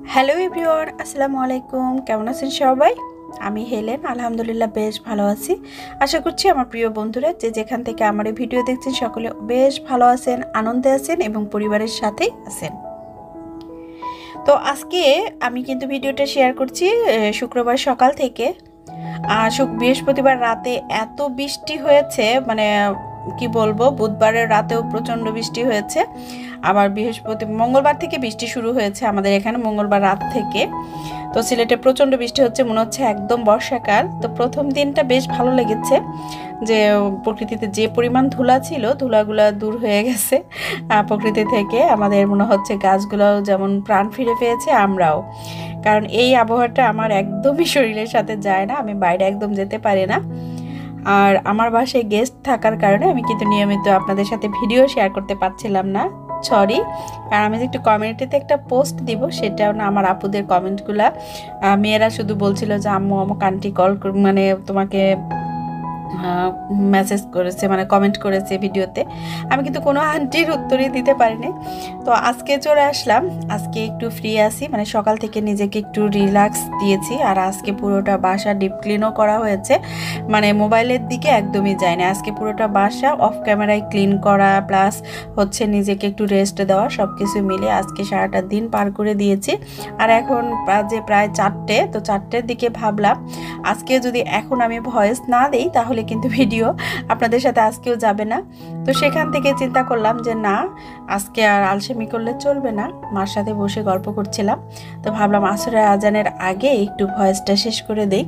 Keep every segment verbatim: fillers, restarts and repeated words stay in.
Hello everyone, আসসালামু আলাইকুম। কেমন আছেন সবাই? আমি হেলেন, আলহামদুলিল্লাহ বেশ ভালো আছি। আশা করছি আমার প্রিয় বন্ধুরা যে যেখান থেকে আমার এই ভিডিও দেখছেন সকলে বেশ ভালো আছেন, আনন্দে আছেন এবং পরিবারের সাথেই আছেন। তো আজকে আমি কিন্তু ভিডিওটা শেয়ার করছি শুক্রবার সকাল থেকে। আর বৃহস্পতিবার রাতে এত বৃষ্টি হয়েছে, মানে কি বলবো, বুধবারের রাতেও প্রচণ্ড বৃষ্টি হয়েছে। আবার বৃহস্পতি মঙ্গলবার থেকে বৃষ্টি শুরু হয়েছে আমাদের এখানে, মঙ্গলবার রাত থেকে। তো সিলেটে প্রচণ্ড বৃষ্টি হচ্ছে, মনে হচ্ছে একদম বর্ষাকাল। তো প্রথম দিনটা বেশ ভালো লেগেছে, যে প্রকৃতিতে যে পরিমাণ ধুলা ছিল ধুলাগুলো দূর হয়ে গেছে প্রকৃতি থেকে। আমাদের মনে হচ্ছে গাছগুলোও যেমন প্রাণ ফিরে পেয়েছে, আমরাও। কারণ এই আবহাওয়াটা আমার একদমই শরীরের সাথে যায় না, আমি বাইরে একদম যেতে পারি না। আর আমার বাসায় গেস্ট থাকার কারণে আমি কিন্তু নিয়মিত আপনাদের সাথে ভিডিও শেয়ার করতে পারছিলাম না, সরি। আর আমি যে একটু কমিউনিটিতে একটা পোস্ট দিব, সেটাও না আমার আপুদের কমেন্টগুলা, মেয়েরা শুধু বলছিল যে আম্মু আমাকে আন্টি কল মানে তোমাকে মেসেজ করেছে, মানে কমেন্ট করেছে ভিডিওতে। আমি কিন্তু কোনো আন্টির উত্তরই দিতে পারিনি। তো আজকে চলে আসলাম, আজকে একটু ফ্রি আছি, মানে সকাল থেকে নিজেকে একটু রিল্যাক্স দিয়েছি। আর আজকে পুরোটা বাসা ডিপ ক্লিনও করা হয়েছে, মানে মোবাইলের দিকে একদমই যায় না। আজকে পুরোটা বাসা অফ ক্যামেরায় ক্লিন করা প্লাস হচ্ছে নিজেকে একটু রেস্ট দেওয়া, সব কিছু মিলে আজকে সারাটা দিন পার করে দিয়েছি। আর এখন যে প্রায় চারটে, তো চারটের দিকে ভাবলাম আজকে যদি এখন আমি ভয়েস না দিই তাহলে কিন্তু ভিডিও আপনাদের সাথে আজকেও যাবে না। তো সেখান থেকে চিন্তা করলাম যে না, আজকে আর আলসেমি করলে চলবে না। মার সাথে বসে গল্প করছিলাম, তো ভাবলাম আসরের আজানের আগে একটু ভয়েসটা শেষ করে দেই।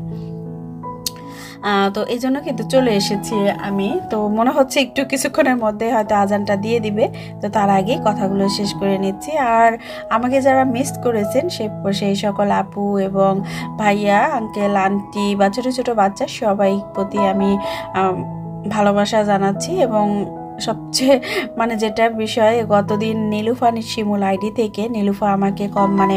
তো এই জন্য কিন্তু চলে এসেছি আমি। তো মনে হচ্ছে একটু কিছুক্ষণের মধ্যে হয়তো আজানটা দিয়ে দিবে, তো তার আগেই কথাগুলো শেষ করে নিচ্ছি। আর আমাকে যারা মিস করেছেন সে সেই সকল আপু এবং ভাইয়া, আঙ্কেল, আন্টি বা ছোটো ছোটো বাচ্চা সবাই প্রতি আমি ভালোবাসা জানাচ্ছি। এবং সবচেয়ে মানে যেটা বিষয়, গতদিন নীলুফা শিমুল আইডি থেকে নীলুফা আমাকে কম মানে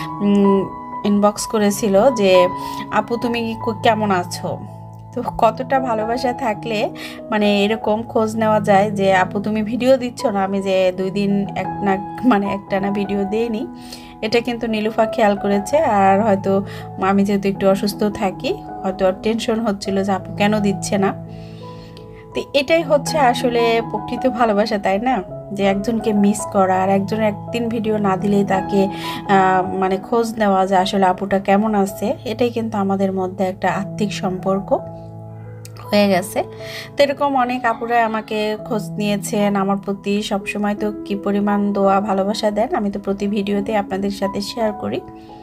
ইনবক্স করেছিল যে আপু তুমি কেমন আছো। তো কতটা ভালোবাসা থাকলে মানে এরকম খোঁজ নেওয়া যায় যে আপু তুমি ভিডিও দিচ্ছ না, আমি যে দুই দিন এক না মানে একটা না ভিডিও দিইনি, এটা কিন্তু নীলুফা খেয়াল করেছে। আর হয়তো আমি যেহেতু একটু অসুস্থ থাকি, হয়তো টেনশন হচ্ছিল যে আপু কেন দিচ্ছে না। তো এটাই হচ্ছে আসলে প্রকৃত ভালোবাসা, তাই না? যে একজনকে মিস করা আর একজন একদিন ভিডিও না দিলেই তাকে মানে খোঁজ নেওয়া যে আসলে আপুটা কেমন আছে, এটাই কিন্তু আমাদের মধ্যে একটা আত্মিক সম্পর্ক হয়ে গেছে। তো এরকম অনেক আপুরা আমাকে খোঁজ নিয়েছেন, আমার প্রতি সবসময় তো কি পরিমাণ দোয়া ভালোবাসা দেন, আমি তো প্রতি ভিডিওতে আপনাদের সাথে শেয়ার করি।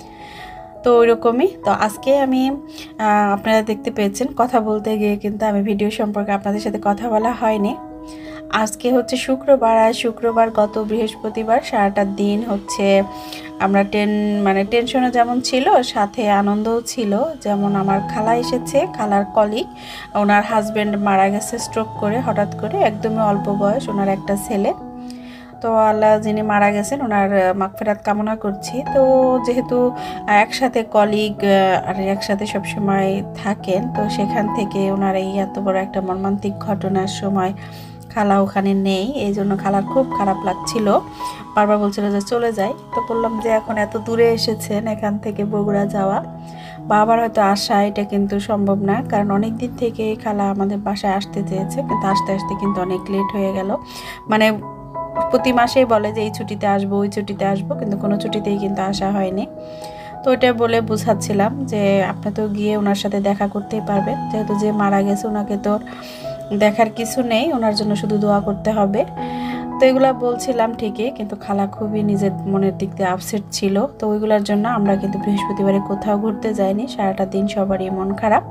তো ওইরকমই। তো আজকে আমি আপনারা দেখতে পেয়েছেন কথা বলতে গিয়ে কিন্তু আমি ভিডিও সম্পর্কে আপনাদের সাথে কথা বলা হয়নি। আজকে হচ্ছে শুক্রবার, আর শুক্রবার গত বৃহস্পতিবার সারাটা দিন হচ্ছে আমরা টেন মানে টেনশনও যেমন ছিল সাথে আনন্দও ছিল। যেমন আমার খালা এসেছে, খালার কলিগ, ওনার হাজব্যান্ড মারা গেছে স্ট্রোক করে হঠাৎ করে, একদমই অল্প বয়স, ওনার একটা ছেলে। তো আল্লাহ যিনি মারা গেছেন ওনার মাগফিরাত কামনা করছি। তো যেহেতু একসাথে কলিগ আর একসাথে সবসময় থাকেন, তো সেখান থেকে ওনার এই এত বড় একটা মর্মান্তিক ঘটনার সময় খালা ওখানে নেই, এই জন্য খালার খুব খারাপ লাগছিল, বারবার বলছিল যে চলে যাই। তো বললাম যে এখন এত দূরে এসেছেন, এখান থেকে বগুড়া যাওয়া বা আবার হয়তো আসা, এটা কিন্তু সম্ভব না। কারণ অনেক দিন থেকে খালা আমাদের বাসায় আসতে চেয়েছে, কিন্তু আসতে আসতে কিন্তু অনেক লেট হয়ে গেল। মানে প্রতি মাসেই বলে যে এই ছুটিতে আসবো ওই ছুটিতে আসবো, কিন্তু কোনো ছুটিতেই কিন্তু আসা হয়নি। তো ওইটা বলে বুঝাচ্ছিলাম যে আপনি তো গিয়ে ওনার সাথে দেখা করতেই পারবেন, যেহেতু যে মারা গেছে ওনাকে তো দেখার কিছু নেই, ওনার জন্য শুধু দোয়া করতে হবে। তো এগুলা বলছিলাম ঠিকই, কিন্তু খালা খুবই নিজের মনের দিক দিয়ে আপসেট ছিল। তো ওইগুলোর জন্য আমরা কিন্তু বৃহস্পতিবারে কোথাও ঘুরতে যাইনি, সারাটা দিন সবারই মন খারাপ।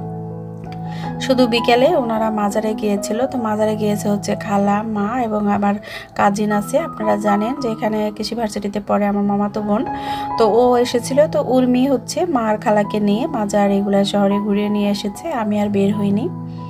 শুধু বিকেলে ওনারা মাজারে গিয়েছিল। তো মাজারে গিয়েছে হচ্ছে খালা, মা এবং আমার কাজিন আছে, আপনারা জানেন যে এখানে কৃষি ভার্সিটিতে পড়ে আমার মামাতো বোন, তো ও এসেছিল। তো উর্মি হচ্ছে মার খালাকে নিয়ে মাজার এগুলা শহরে ঘুরিয়ে নিয়ে এসেছে, আমি আর বের হইনি।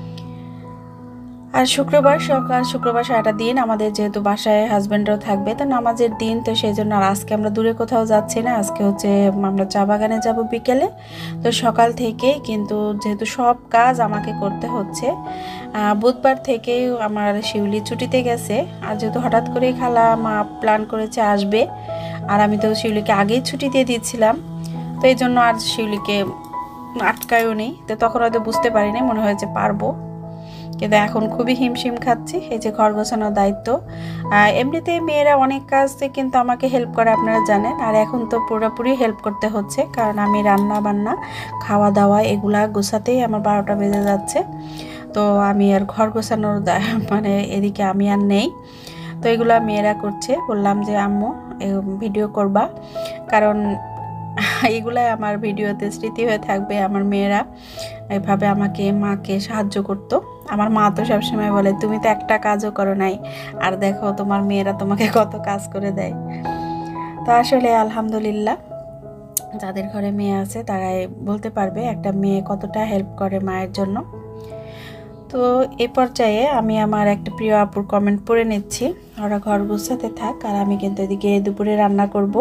আর শুক্রবার সকাল, শুক্রবার সারাটা দিন আমাদের যেহেতু বাসায় হাজব্যান্ডরাও থাকবে, তো নামাজের দিন, তো সেই জন্য আর আজকে আমরা দূরে কোথাও যাচ্ছি না। আজকে হচ্ছে আমরা চা বাগানে যাব বিকেলে। তো সকাল থেকেই কিন্তু যেহেতু সব কাজ আমাকে করতে হচ্ছে, বুধবার থেকেই আমার শিউলি ছুটিতে গেছে। আর যেহেতু হঠাৎ করেই খালা মা প্ল্যান করেছে আসবে, আর আমি তো শিউলিকে আগেই ছুটি দিয়ে দিয়েছিলাম, তো এই জন্য আর শিউলিকে আটকায়ও নেই। তো তখন হয়তো বুঝতে পারিনি, মনে হয়েছে পারবো, কিন্তু এখন খুবই হিমশিম খাচ্ছি। এই যে ঘর গোছানোর দায়িত্ব, এমনিতে মেয়েরা অনেক কাজ কিন্তু আমাকে হেল্প করে, আপনারা জানেন। আর এখন তো পুরোপুরি হেল্প করতে হচ্ছে, কারণ আমি রান্না বান্না খাওয়া দাওয়া এগুলা গোছাতেই আমার বারোটা বেজে যাচ্ছে। তো আমি আর ঘর গোছানোর মানে এদিকে আমি আর নেই, তো এগুলা মেয়েরা করছে। বললাম যে আম্মু ভিডিও করবা, কারণ এগুলাই আমার ভিডিওতে স্মৃতি হয়ে থাকবে। আমার মেয়েরা এভাবে আমাকে মাকে সাহায্য করত। আমার মা তো সবসময় বলে তুমি তো একটা কাজও করো নাই, আর দেখো তোমার মেয়েরা তোমাকে কত কাজ করে দেয়। তো আসলে আলহামদুলিল্লাহ, যাদের ঘরে মেয়ে আছে তারাই বলতে পারবে একটা মেয়ে কতটা হেল্প করে মায়ের জন্য। তো এই পর্যায়ে আমি আমার একটা প্রিয় আপুর কমেন্ট পড়ে নিচ্ছি। ওরা ঘর গুছাতে থাক, আর আমি কিন্তু এদিকে দুপুরে রান্না করব।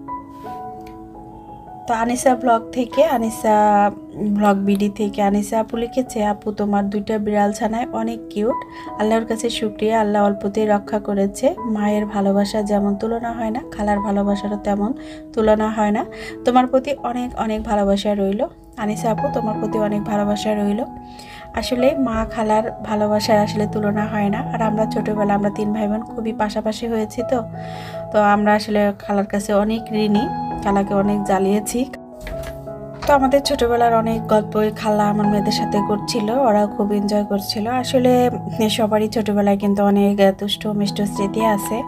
তো আনিসা ব্লগ থেকে, আনিসা ব্লগ বিডি থেকে আনিসা আপু লিখেছে, আপু তোমার দুইটা বিড়াল ছানায় অনেক কিউট, আল্লাহর কাছে শুকরিয়া, আল্লাহ অল্পতেই রক্ষা করেছে। মায়ের ভালোবাসা যেমন তুলনা হয় না, খালার ভালোবাসারও তেমন তুলনা হয় না। তোমার প্রতি অনেক অনেক ভালোবাসা রইল। আনিসা আপু তোমার প্রতি অনেক ভালোবাসা রইল। আসলে মা খালার ভালোবাসার আসলে তুলনা হয় না। আর আমরা ছোটোবেলা আমরা তিন ভাই বোন খুবই পাশাপাশি হয়েছি, তো তো আমরা আসলে খালার কাছে অনেক ঋণী, খালাকে অনেক জ্বালিয়েছি। তো আমাদের ছোটবেলার অনেক গল্পই খালা আমার মেয়েদের সাথে করছিল, ওরাও খুব এনজয় করছিল। আসলে সবারই ছোটবেলায় কিন্তু অনেক দুষ্ট মিষ্ট স্মৃতি আছে।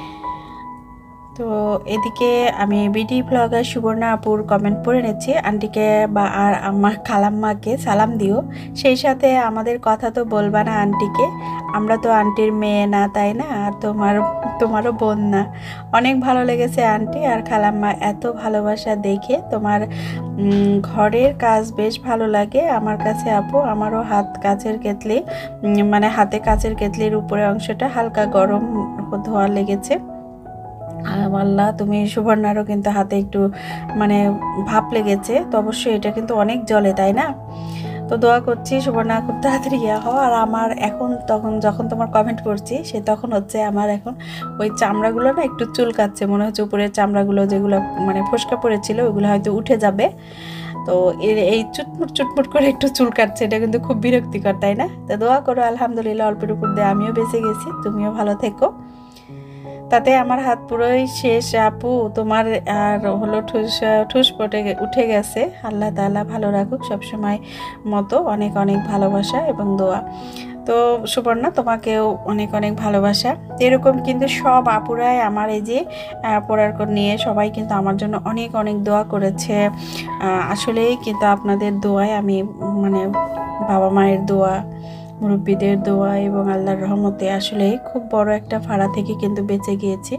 তো এদিকে আমি বিডি ব্লগার সুবর্ণা আপুর কমেন্ট পড়ে নিচ্ছি, আন্টিকে বা আর আমার খালাম্মাকে সালাম দিও, সেই সাথে আমাদের কথা তো বলবা না আন্টিকে, আমরা তো আন্টির মেয়ে না, তাই না? আর তোমার তোমারও বোন না। অনেক ভালো লেগেছে আন্টি আর খালাম্মা, এত ভালোবাসা দেখে। তোমার ঘরের কাজ বেশ ভালো লাগে আমার কাছে আপু, আমারও হাত কাচের কেতলি, মানে হাতে কাচের কেতলির উপরে অংশটা হালকা গরম ধোয়া লেগেছে। আল্লাহ, তুমি সুবর্ণারও কিন্তু হাতে একটু মানে ভাপ লেগেছে, তো অবশ্যই এটা কিন্তু অনেক জলে, তাই না? তো দোয়া করছি সুবর্ণা খুব তাড়াতাড়ি ইয়া হও। আর আমার এখন তখন যখন তোমার কমেন্ট করছি, সে তখন হচ্ছে আমার এখন ওই চামড়াগুলো না একটু চুলকাচ্ছে, মনে হচ্ছে উপরের চামড়াগুলো যেগুলো মানে ফসকা পড়েছিল ওইগুলো হয়তো উঠে যাবে। তো এর এই চুটমুট চুটমুট করে একটু চুল কাটছে, এটা কিন্তু খুব বিরক্তিকর, তাই না? তো দোয়া করো, আলহামদুলিল্লাহ অল্পের উপর দিয়ে আমিও বেঁচে গেছি, তুমিও ভালো থেকো। তাতে আমার হাত পুরোই শেষ আপু, তোমার আর হলো ঠুস ঠুস পটে উঠে গেছে। আল্লাহ তাআলা ভালো রাখুক সবসময় মতো, অনেক অনেক ভালোবাসা এবং দোয়া। তো সুবর্ণা তোমাকেও অনেক অনেক ভালোবাসা। এরকম কিন্তু সব আপুরাই আমার এই যে পড়ার নিয়ে সবাই কিন্তু আমার জন্য অনেক অনেক দোয়া করেছে। আসলেই কিন্তু আপনাদের দোয়ায় আমি মানে বাবা মায়ের দোয়া, মুরব্বীদের দোয়া এবং আল্লাহর রহমতে আসলে খুব বড় একটা ফাড়া থেকে কিন্তু বেঁচে গিয়েছি।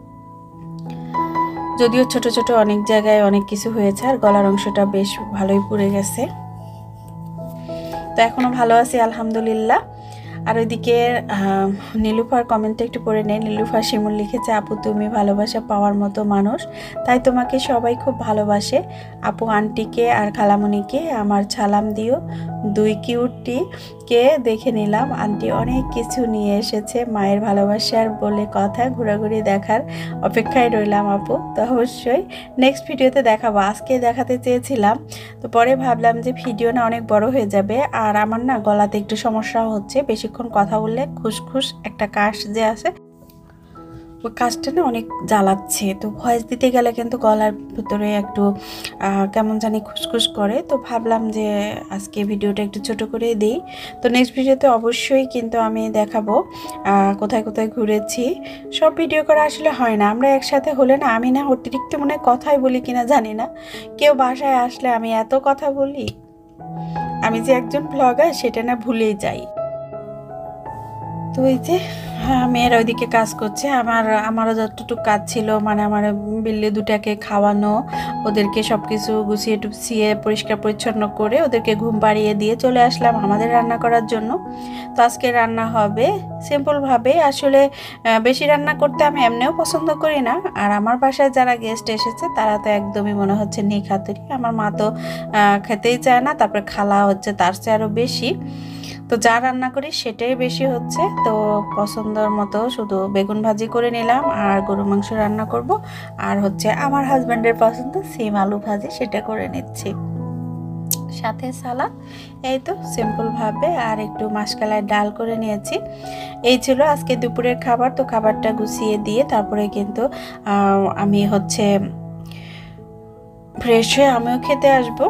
যদিও ছোট ছোট অনেক জায়গায় অনেক কিছু হয়েছে, আর গলার অংশটা বেশ ভালোই পুড়ে গেছে, তো এখনো ভালো আছি আলহামদুলিল্লাহ। আর ওইদিকে নীলুফার কমেন্টটা একটু পড়ে নেই। নীলুফার শিমুল লিখেছে, আপু তুমি ভালোবাসা পাওয়ার মতো মানুষ, তাই তোমাকে সবাই খুব ভালোবাসে। আপু আন্টিকে আর খালামণিকে আমার সালাম দিও। দুই কিউটটিকে দেখে নিলাম, আন্টি অনেক কিছু নিয়ে এসেছে, মায়ের ভালোবাসার বলে কথা, ঘোরাঘুরি দেখার অপেক্ষায় রইলাম আপু। তো অবশ্যই নেক্সট ভিডিওতে দেখাবো, আজকে দেখাতে চেয়েছিলাম, তো পরে ভাবলাম যে ভিডিও না অনেক বড় হয়ে যাবে, আর আমার না গলাতে একটু সমস্যা হচ্ছে, বেশিক্ষণ কথা বললে খুসখুস একটা কাশ যে আছে ওই কাজটা না অনেক জ্বালাচ্ছে। তো ভয়েস দিতে গেলে কিন্তু গলার ভিতরে একটু কেমন জানি খুসখুস করে, তো ভাবলাম যে আজকে ভিডিওটা একটু ছোট করে দিই। তো নেক্সট ভিডিওতে অবশ্যই কিন্তু আমি দেখাবো কোথায় কোথায় ঘুরেছি। সব ভিডিও করা আসলে হয় না, আমরা একসাথে হলে না আমি না অতিরিক্ত মনে কথাই বলি কিনা জানি না, কেউ বাসায় আসলে আমি এত কথা বলি, আমি যে একজন ব্লগার সেটা না ভুলেই যাই। তো এই যে মেয়েরা ওইদিকে কাজ করছে, আমার আমারও যতটুকু কাজ ছিল, মানে আমার বিল্লি দুটাকে খাওয়ানো, ওদেরকে সব কিছু গুছিয়ে টুছিয়ে পরিষ্কার পরিচ্ছন্ন করে ওদেরকে ঘুম পাড়িয়ে দিয়ে চলে আসলাম আমাদের রান্না করার জন্য। তো আজকে রান্না হবে সিম্পলভাবে, আসলে বেশি রান্না করতে আমি এমনিও পছন্দ করি না, আর আমার বাসায় যারা গেস্ট এসেছে তারা তো একদমই মনে হচ্ছে নিখাতুরি, আমার মা তো খেতেই চায় না, তারপরে খালা হচ্ছে তার চেয়ে আরও বেশি। তো যা রান্না করি সেটাই বেশি হচ্ছে। তো পছন্দের মতো শুধু বেগুন ভাজি করে নিলাম আর গরু মাংস রান্না করব, আর হচ্ছে আমার হাজব্যান্ডের পছন্দ সিম আলু ভাজি, সেটা করে নিচ্ছি, সাথে সালাদ। এই তো সিম্পলভাবে, আর একটু মাসকালাই ডাল করে নিয়েছি। এই ছিল আজকে দুপুরের খাবার। তো খাবারটা গুছিয়ে দিয়ে তারপরে কিন্তু আমি হচ্ছে ফ্রেশ হয়ে আমিও খেতে আসবো।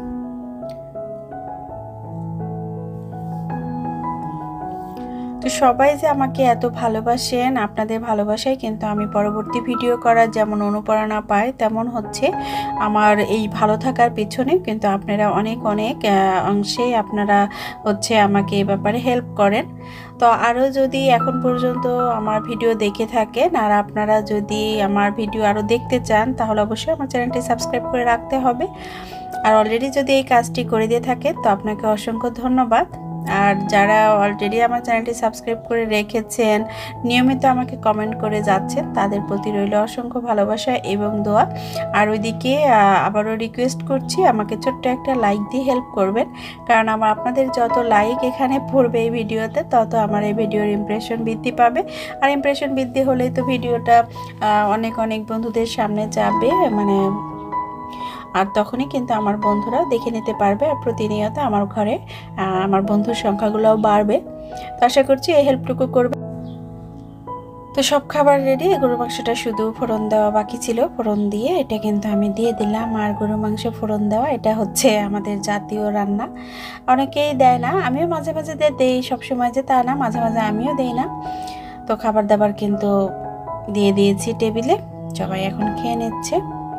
তো সবাই যে আমাকে এত ভালোবাসেন, আপনাদের ভালোবাসায় কিন্তু আমি পরবর্তী ভিডিও করার যেমন অনুপ্রেরণা পাই, তেমন হচ্ছে আমার এই ভালো থাকার পিছনে কিন্তু আপনারা অনেক অনেক অংশে আপনারা হচ্ছে আমাকে এই ব্যাপারে হেল্প করেন। তো আরও যদি এখন পর্যন্ত আমার ভিডিও দেখে থাকেন আর আপনারা যদি আমার ভিডিও আরও দেখতে চান, তাহলে অবশ্যই আমার চ্যানেলটি সাবস্ক্রাইব করে রাখতে হবে। আর অলরেডি যদি এই কাজটি করে দিয়ে থাকেন তো আপনাকে অসংখ্য ধন্যবাদ। আর যারা অলরেডি আমার চ্যানেলটি সাবস্ক্রাইব করে রেখেছেন, নিয়মিত আমাকে কমেন্ট করে যাচ্ছেন, তাদের প্রতি রইল অসংখ্য ভালোবাসা এবং দোয়া। আর ওইদিকে আবারও রিকোয়েস্ট করছি, আমাকে ছোট্ট একটা লাইক দিয়ে হেল্প করবেন, কারণ আমার আপনাদের যত লাইক এখানে পড়বে এই ভিডিওতে, তত আমার এই ভিডিওর ইমপ্রেশন বৃদ্ধি পাবে। আর ইমপ্রেশন বৃদ্ধি হলেই তো ভিডিওটা অনেক অনেক বন্ধুদের সামনে যাবে, মানে আর তখনই কিন্তু আমার বন্ধুরা দেখে নিতে পারবে, আর প্রতিনিয়ত আমার ঘরে আমার বন্ধুর সংখ্যাগুলোও বাড়বে। তো আশা করছি এই হেল্পটুকু করবে। তো সব খাবার রেডি, গরু মাংসটা শুধু ফোড়ন দেওয়া বাকি ছিল, ফোড়ন দিয়ে এটা কিন্তু আমি দিয়ে দিলাম। আর গরু মাংস ফোড়ন দেওয়া এটা হচ্ছে আমাদের জাতীয় রান্না, অনেকেই দেয় না, আমিও মাঝে মাঝে দেই, সবসময় যে তা না, মাঝে মাঝে আমিও দেই না। তো খাবার দাবার কিন্তু দিয়ে দিয়েছি টেবিলে, সবাই এখন খেয়ে নিচ্ছে।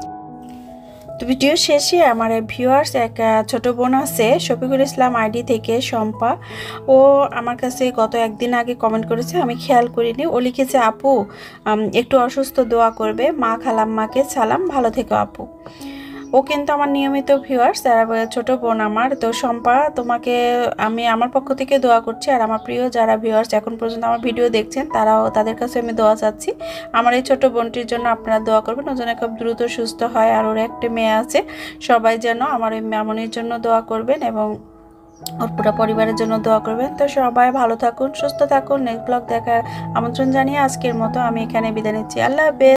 তো ভিডিও শেষে আমার ভিউয়ার্স এক ছোট বোন আছে শফিকুল ইসলাম আইডি থেকে, শম্পা, ও আমার কাছে গত একদিন আগে কমেন্ট করেছে, আমি খেয়াল করিনি। ও লিখেছে, আপু একটু অসুস্থ, দোয়া করবে, মা খালাম্মাকে সালাম, ভালো থেকো আপু। ও কিন্তু আমার নিয়মিত ভিউয়ার্স, ছোট বোন আমার। তো শম্পা, তোমাকে আমি আমার পক্ষ থেকে দোয়া করছি, আর আমার প্রিয় যারা ভিউয়ার্স এখন পর্যন্ত আমার ভিডিও দেখছেন, তারাও, তাদের কাছে আমি দোয়া চাচ্ছি আমার এই ছোট বোনটির জন্য। আপনারা দোয়া করবেন, ও যেন খুব দ্রুত সুস্থ হয়, আর ওর একটা মেয়ে আছে, সবাই যেন আমার ওই মামনির জন্য দোয়া করবেন এবং ওর পুরো পরিবারের জন্য দোয়া করবেন। তো সবাই ভালো থাকুন, সুস্থ থাকুন। নেক্সট ব্লগ দেখার আমন্ত্রণ জানিয়ে আজকের মতো আমি এখানে বিদায় নিচ্ছি। আল্লাহ হাফেজ।